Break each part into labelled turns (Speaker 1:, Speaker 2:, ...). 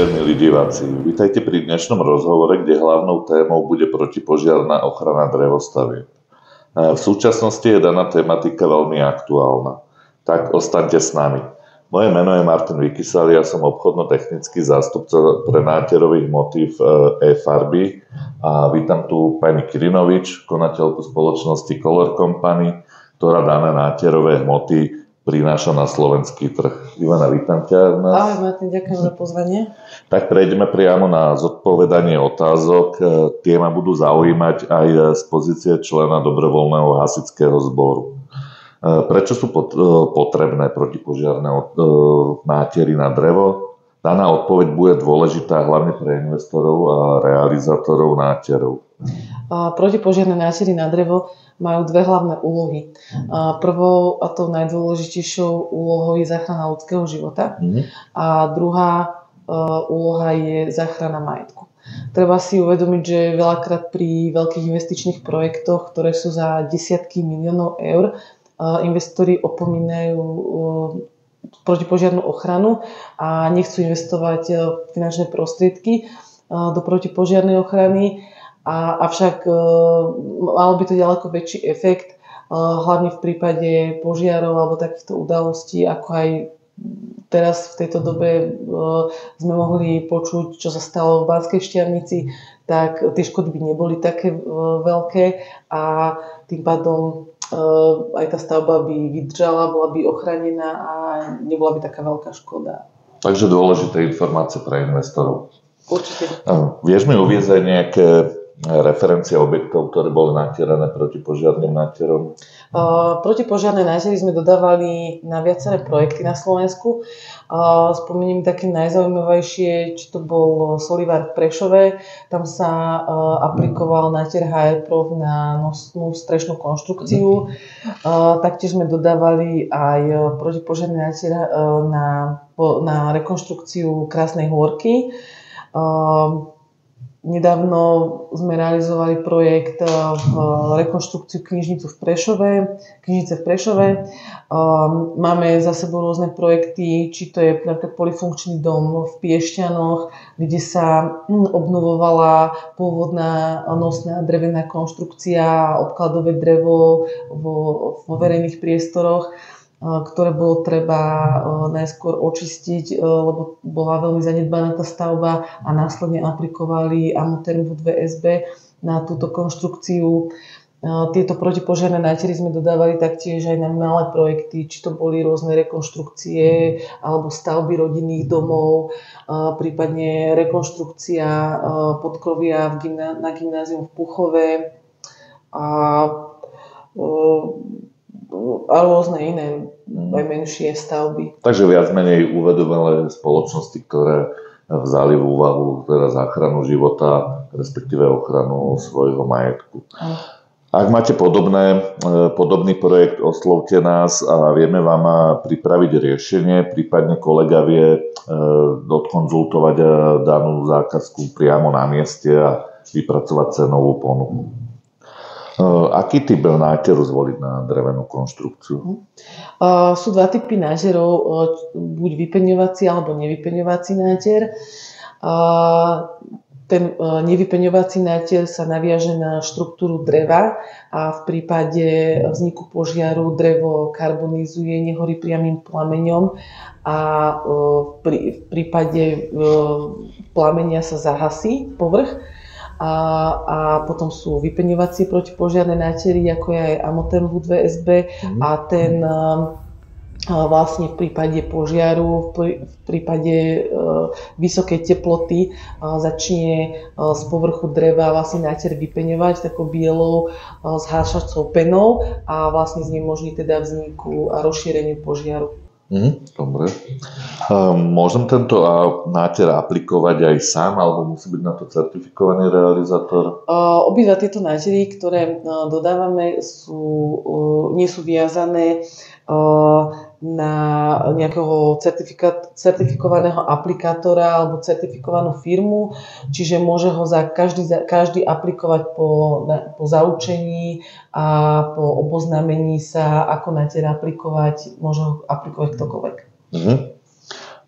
Speaker 1: večer, milí diváci. Vítajte pri dnešnom rozhovore, kde hlavnou témou bude protipožiarna ochrana drevostavieb. V súčasnosti je daná tematika veľmi aktuálna. Tak ostaňte s nami. Moje meno je Martin Vykysal, ja som obchodno-technický zástupca pre náterových motív e-farby a vítam tu pani Kyrinovič, konateľku spoločnosti Color Company, ktorá dané náterové hmoty prináša na slovenský trh. Ivana, vítam ťa.
Speaker 2: Ahoj Martin, ďakujem za pozvanie.
Speaker 1: Tak prejdeme priamo na zodpovedanie otázok. Tie ma budú zaujímať aj z pozície člena dobrovoľného hasičského zboru. Prečo sú potrebné protipožiarne nátery na drevo? Daná odpoveď bude dôležitá hlavne pre investorov a realizátorov náterov.
Speaker 2: Protipožiarne nátery na drevo majú dve hlavné úlohy. Prvou a tou najdôležitejšou úlohou je záchrana ľudského života a druhá úloha je záchrana majetku. Treba si uvedomiť, že veľakrát pri veľkých investičných projektoch, ktoré sú za desiatky miliónov eur, investori opomínajú protipožiarnu ochranu a nechcú investovať finančné prostriedky do protipožiarnej ochrany. Avšak malo by to ďaleko väčší efekt, hlavne v prípade požiarov alebo takýchto udalostí, ako aj teraz v tejto dobe sme mohli počuť, čo sa stalo v Banskej Štiavnici, tak tie škody by neboli také veľké a tým pádom aj tá stavba by vydržala, bola by ochránená a nebola by taká veľká škoda.
Speaker 1: Takže dôležité informácie pre investorov.
Speaker 2: Určite.
Speaker 1: Vieš mi uviesť aj nejaké referencie objektov, ktoré boli natierané protipožiarnym náterom?
Speaker 2: Protipožiarne nátery sme dodávali na viaceré projekty na Slovensku. Spomeniem také najzaujímavejšie, či to bol Solivár v Prešove. Tam sa aplikoval náter HR Pro na nosnú strešnú konštrukciu. Taktiež sme dodávali aj protipožiarne náter na rekonštrukciu Krásnej Hôrky. Nedávno sme realizovali projekt rekonštrukciu knižnice v Prešove. Máme za sebou rôzne projekty, či to je napríklad polifunkčný dom v Piešťanoch, kde sa obnovovala pôvodná nosná drevená konštrukcia, obkladové drevo vo verejných priestoroch, ktoré bolo treba najskôr očistiť, lebo bola veľmi zanedbaná tá stavba a následne aplikovali Amoterm V2SB na túto konštrukciu. Tieto protipožiarne nátery sme dodávali taktiež aj na malé projekty, či to boli rôzne rekonštrukcie alebo stavby rodinných domov, prípadne rekonštrukcia podkrovia na gymnázium v Puchove a rôzne iné, aj menšie stavby.
Speaker 1: Takže viac menej uvedomelé spoločnosti, ktoré vzali v úvahu teda záchranu života, respektíve ochranu svojho majetku. Ak máte podobný projekt, oslovte nás a vieme vám pripraviť riešenie, prípadne kolega vie odkonzultovať danú zákazku priamo na mieste a vypracovať cenovú ponuku. Aký typ náteru zvoliť na drevenú konštrukciu?
Speaker 2: Sú dva typy náterov, buď vypeňovací alebo nevypeňovací náter. Ten nevypeňovací náter sa naviaže na štruktúru dreva a v prípade vzniku požiaru drevo karbonizuje, nehorí priamym plameňom a v prípade plamenia sa zahasí povrch. A potom sú vypeňovacie protipožiarne nátery, ako je aj Amoterm V2SB a ten vlastne v prípade požiaru, v prípade vysokej teploty začne z povrchu dreva vlastne náter vypeňovať takou bielou zhášacou penou a vlastne znemožní teda vzniku a rozšírenie požiaru.
Speaker 1: Dobre. Môžem tento náter aplikovať aj sám, alebo musí byť na to certifikovaný realizátor?
Speaker 2: Obidva tieto nátery, ktoré dodávame, nie sú viazané na nejakého certifikovaného aplikátora alebo certifikovanú firmu, čiže môže ho každý aplikovať po zaučení a po oboznámení sa, ako náter aplikovať, môže ho aplikovať ktokoľvek.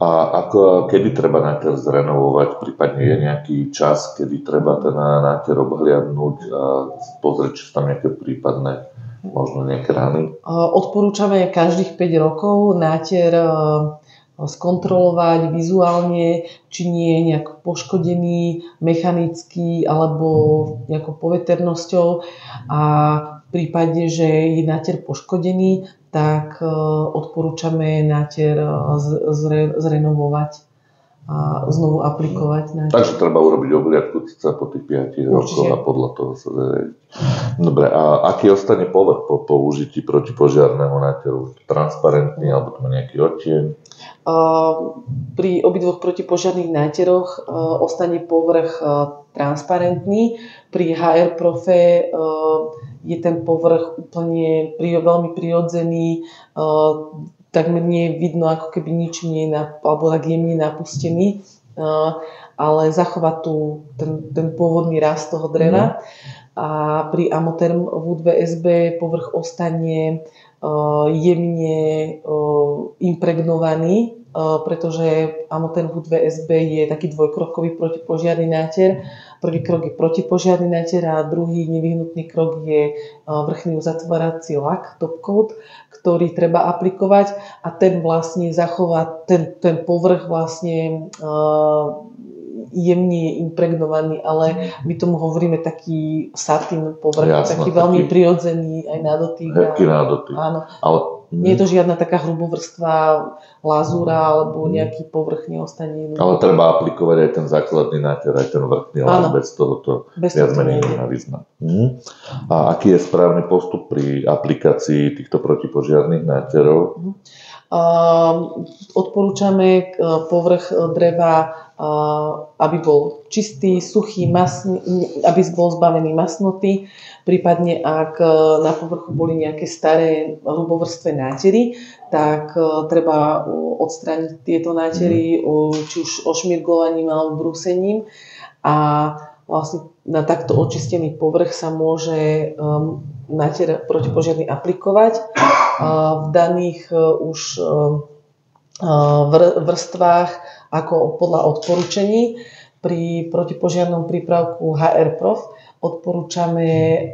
Speaker 1: A kedy treba náter zrenovovať, prípadne je nejaký čas, kedy treba ten náter obhliadnúť a pozrieť, či sú tam nejaké prípadné, možno nejaké rany?
Speaker 2: Odporúčame každých 5 rokov náter skontrolovať vizuálne, či nie je nejak poškodený mechanicky alebo nejakou poveternosťou, a v prípade, že je náter poškodený, tak odporúčame náter zrenovovať a znovu aplikovať náter.
Speaker 1: Takže treba urobiť obhliadku po tých 5 rokoch a podľa toho sa zariadiť. Dobre, a aký ostane povrch po použití protipožiarneho náteru? Transparentný alebo to má nejaký odtieň?
Speaker 2: Pri obidvoch protipožiarnych náteroch ostane povrch transparentný. Pri HR Profe je ten povrch úplne veľmi prirodzený, takmer nie je vidno, ako keby nič nie je alebo tak jemne napustený, ale zachová tu ten pôvodný rast toho dreva. A pri Amotherm Wood VSB povrch ostane jemne impregnovaný, pretože Amotherm Wood VSB je taký dvojkrokový protipožiarny náter. Prvý krok je protipožiarny náter a druhý nevyhnutný krok je vrchný uzatvárací lak, top coat, ktorý treba aplikovať, a ten vlastne zachová ten povrch vlastne jemne impregnovaný, ale my tomu hovoríme taký satín povrch, taký veľmi prirodzený aj na dotyk.
Speaker 1: Hebký na dotyk.
Speaker 2: Áno. Ale nie je to žiadna taká hrubogrstva lazúra alebo nejaký povrch neostane.
Speaker 1: Ale treba aplikovať aj ten základný náter, aj ten vrchný, ale bez toho to viac menej nevyzná. A aký je správny postup pri aplikácii týchto protipožiarnych náterov?
Speaker 2: Odporúčame povrch dreva, aby bol čistý, suchý, masný, aby bol zbavený masnoty. Prípadne ak na povrchu boli nejaké staré hrubovrstvé nátery, tak treba odstrániť tieto nátery, či už ošmirgovaním alebo brúsením. A vlastne na takto očistený povrch sa môže náter protipožiarny aplikovať v daných už vrstvách ako podľa odporúčení. Pri protipožiarnom prípravku HR Prof odporúčame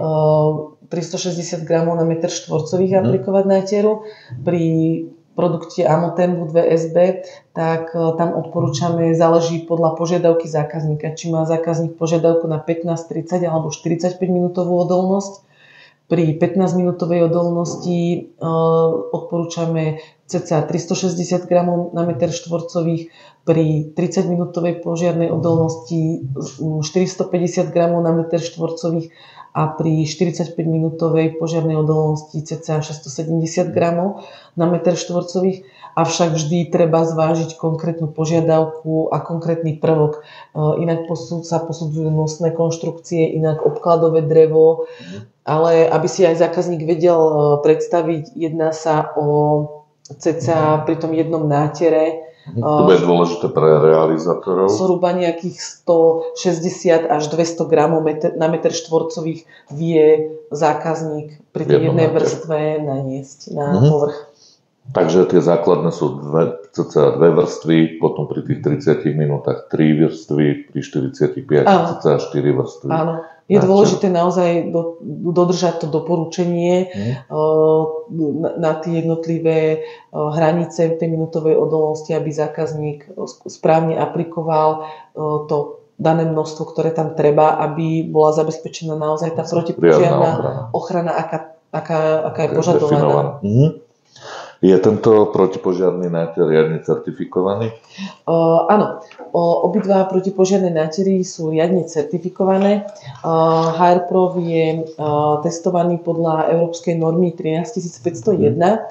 Speaker 2: 360 gramov na meter štvorcových aplikovať náteru. Pri produkte Amotherm Wood VSB, tak tam odporúčame, záleží podľa požiadavky zákazníka, či má zákazník požiadavku na 15, 30 alebo 45 minútovú odolnosť. Pri 15-minútovej odolnosti odporúčame cca 360 gramov na meter štvorcových, pri 30-minútovej požiarnej odolnosti 450 gramov na meter štvorcových a pri 45-minútovej požiarnej odolnosti cca 670 gramov na meter štvorcových. Avšak vždy treba zvážiť konkrétnu požiadavku a konkrétny prvok. Inak sa posudzujú nosné konštrukcie, inak obkladové drevo, ale aby si aj zákazník vedel predstaviť, jedná sa o cca pri tom jednom nátere.
Speaker 1: To bude dôležité pre realizátorov.
Speaker 2: Zhruba nejakých 160 až 200 gramov na meter štvorcových vie zákazník pri tej jednej vrstve naniesť na povrch.
Speaker 1: Takže tie základné sú cca 2 vrstvy, potom pri tých 30 minútach 3 vrstvy, pri 45 cca 4 vrstvy.
Speaker 2: Áno. Je dôležité naozaj dodržať to doporučenie na tie jednotlivé hranice tej minútovej odolnosti, aby zákazník správne aplikoval to dané množstvo, ktoré tam treba, aby bola zabezpečená naozaj tá protipožiarna ochrana, aká je požadovaná.
Speaker 1: Je tento protipožiarny náter riadne certifikovaný?
Speaker 2: Áno, obidva protipožiarne nátery sú riadne certifikované. HR Prof je testovaný podľa európskej normy 13501,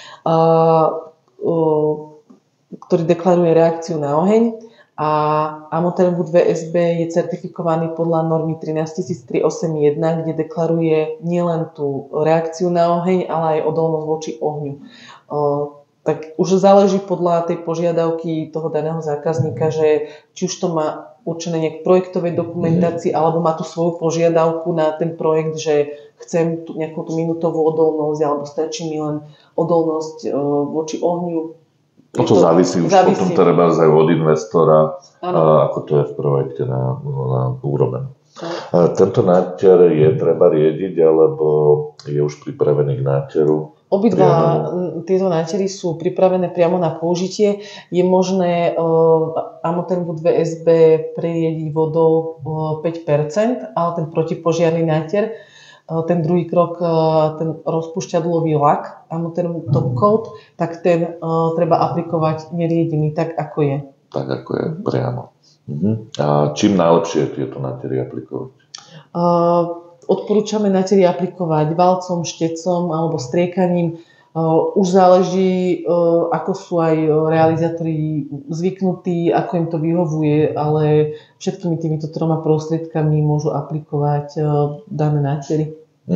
Speaker 2: ktorý deklaruje reakciu na oheň, a Amotherm Wood VSB je certifikovaný podľa normy 13381, kde deklaruje nielen tú reakciu na oheň, ale aj odolnosť voči ohňu. Tak už záleží podľa tej požiadavky toho daného zákazníka, že či už to má určené nejak projektovej dokumentácii, alebo má tú svoju požiadavku na ten projekt, že chcem nejakú tú minútovú odolnosť, alebo stačí mi len odolnosť voči ohňu.
Speaker 1: No to závisí už potom treba aj od investora, ako to je v projekte na úroveň. Tento náter je treba riediť, alebo je už pripravený k náteru?
Speaker 2: Obidva tieto nátery sú pripravené priamo na použitie. Je možné Amoterm 2SB preriediť vodou 5%, ale ten protipožiarny náter, ten druhý krok, ten rozpúšťadlový lak Amoterm Top Coat, tak ten treba aplikovať neriedený tak, ako je.
Speaker 1: Tak, ako je, priamo. A čím najlepšie je tieto nátery aplikovať?
Speaker 2: Odporúčame nátery aplikovať valcom, štecom alebo striekaním. Už záleží, ako sú aj realizátori zvyknutí, ako im to vyhovuje, ale všetkými týmito 3 prostriedkami môžu aplikovať dané nátery.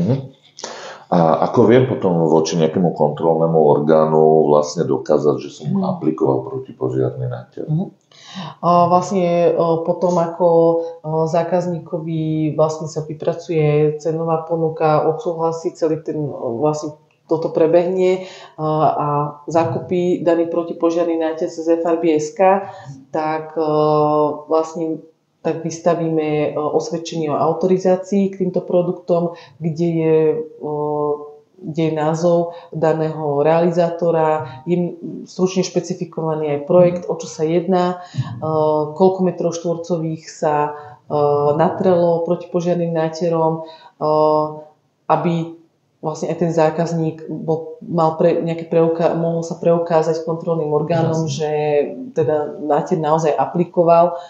Speaker 1: A ako viem potom voči nejakému kontrolnému orgánu vlastne dokázať, že som aplikoval protipožiarny náter?
Speaker 2: Vlastne potom, ako zákazníkovi vlastne sa vypracuje cenová ponuka, odsúhlasí celý ten vlastne toto prebehne a zakupí daný protipožiarny náter cez FRB.sk, tak vlastne tak vystavíme osvedčenie o autorizácii k týmto produktom, kde je názov daného realizátora, je stručne špecifikovaný aj projekt, o čo sa jedná, koľko metrov štvorcových sa natrelo protipožiarnym náterom, aby vlastne aj ten zákazník mohol sa preukázať kontrolným orgánom, že teda náter naozaj aplikoval.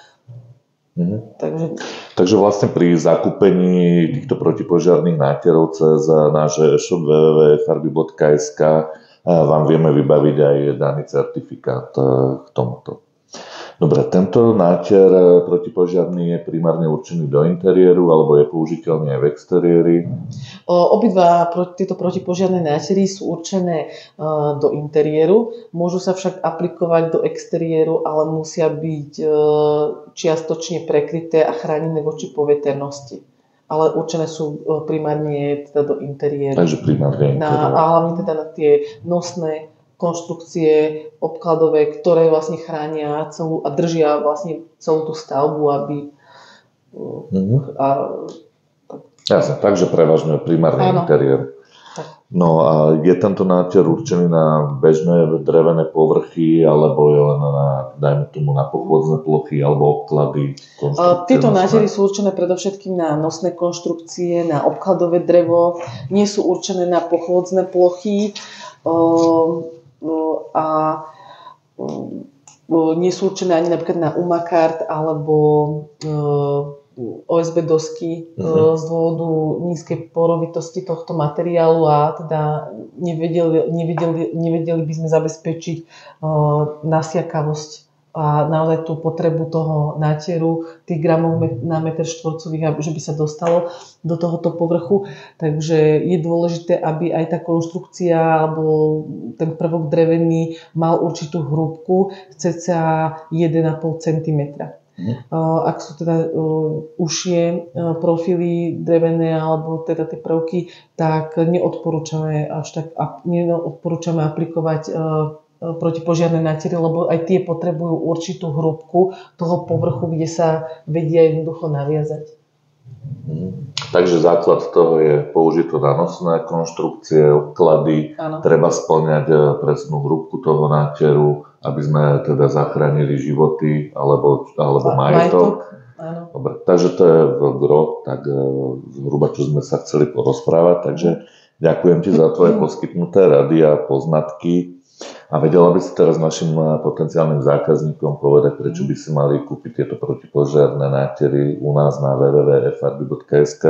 Speaker 1: Takže vlastne pri zakúpení týchto protipožiarnych náterov cez náš e-shop www.frb.sk vám vieme vybaviť aj daný certifikát k tomuto. Dobre, tento náter protipožiarny je primárne určený do interiéru alebo je použiteľný aj v exteriéri?
Speaker 2: Obidva tieto protipožiarne nátery sú určené do interiéru, môžu sa však aplikovať do exteriéru, ale musia byť čiastočne prekryté a chránené voči poveternosti. Ale určené sú primárne teda do interiéru.
Speaker 1: Takže primárne interiéru.
Speaker 2: A hlavne teda na tie nosné konštrukcie obkladové, ktoré vlastne chránia celú a držia vlastne celú tú stavbu, aby...
Speaker 1: Jasne, takže prevažne primárny interiér. No a je tento náter určený na bežné drevené povrchy, alebo je len dajme tomu na pochôdzne plochy alebo obklady?
Speaker 2: Tieto nátery sú určené predovšetkým na nosné konštrukcie, na obkladové drevo, nie sú určené na pochôdzne plochy. A nie sú určené ani napríklad na umakart alebo OSB dosky z dôvodu nízkej porovitosti tohto materiálu a teda nevedeli by sme zabezpečiť nasiakavosť a naozaj tú potrebu toho náteru, tých gramov na meter štvorcových, že by sa dostalo do tohoto povrchu. Takže je dôležité, aby aj tá konštrukcia alebo ten prvok drevený mal určitú hrúbku, cca 1,5 cm. Ak sú teda užšie profily drevené alebo teda tie prvky, tak neodporúčame aplikovať protipožiarne nátery, lebo aj tie potrebujú určitú hrúbku toho povrchu, kde sa vedia jednoducho naviazať.
Speaker 1: Takže základ toho je použiť to na nosné konštrukcie, obklady. Áno. Treba spĺňať presnú hrúbku toho náteru, aby sme teda zachránili životy alebo majetok.
Speaker 2: Áno.
Speaker 1: Dobre, takže to je gro, tak zhruba čo sme sa chceli porozprávať. Takže ďakujem ti za tvoje poskytnuté rady a poznatky. A vedela by si teraz našim potenciálnym zákazníkom povedať, prečo by si mali kúpiť tieto protipožiarne nátery u nás na www.frb.sk?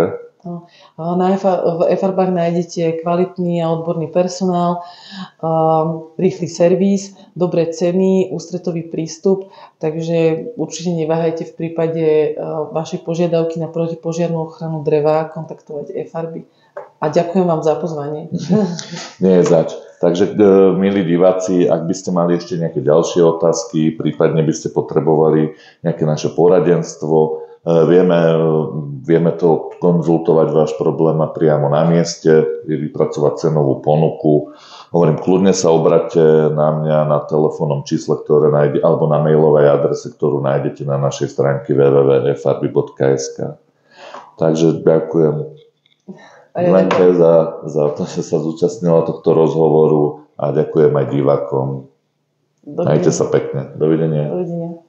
Speaker 2: V e-farbách nájdete kvalitný a odborný personál, rýchly servis, dobré ceny, ústretový prístup, takže určite neváhajte v prípade vašej požiadavky na protipožiarnu ochranu dreva kontaktovať e-farby. A ďakujem vám za pozvanie.
Speaker 1: Nie je zač. Takže, milí diváci, ak by ste mali ešte nejaké ďalšie otázky, prípadne by ste potrebovali nejaké naše poradenstvo, vieme to konzultovať váš problém priamo na mieste, vypracovať cenovú ponuku, Hovorím, kľudne sa obraťte na mňa na telefónnom čísle, ktoré nájde, alebo na mailovej adrese, ktorú nájdete na našej stránke www.efarby.sk. Takže ďakujem Lenke za to, že sa zúčastnila tohto rozhovoru a ďakujem aj divákom. Majte sa pekne. Dovidenia.
Speaker 2: Dovidenia.